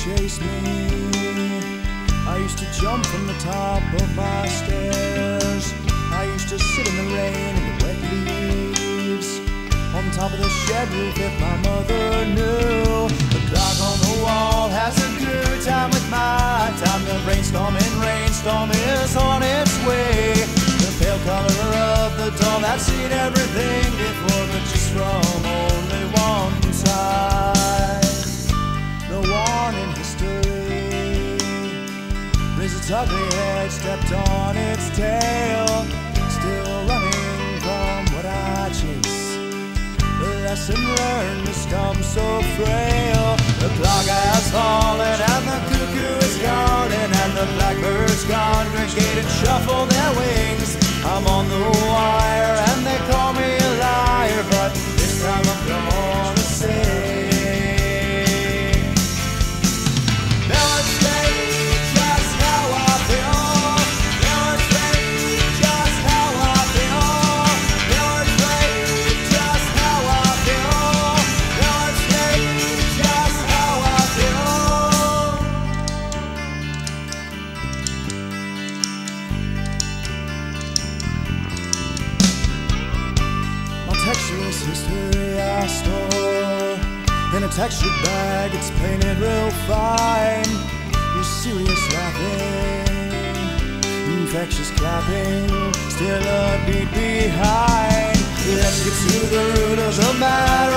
chase me. I used to jump from the top of my stairs. I used to sit in the rain and the wet leaves on top of the shed roof if my mother knew. The clock on the wall has a good time with my time. The rainstorm is on its way. The pale color of the dawn that's seen everything before, but just from only one side. No one in history raised its ugly head, stepped on its tail, still running from what I chase. The lesson learned has come so frail. The clock has fallen and the cuckoo is calling, and the blackbirds congregate and shuffle their wings. I'm on the wire and they call me a liar, but this time I'm gonna sing. Now it's late, just how I feel. Now it's late, just how I feel. Now it's late, just how I feel. Now it's late, just how I feel. My textureless history I store in a textured bag, it's painted real fine. Your serious laughing, infectious clapping, still a beat behind. Let's get to the root of the matter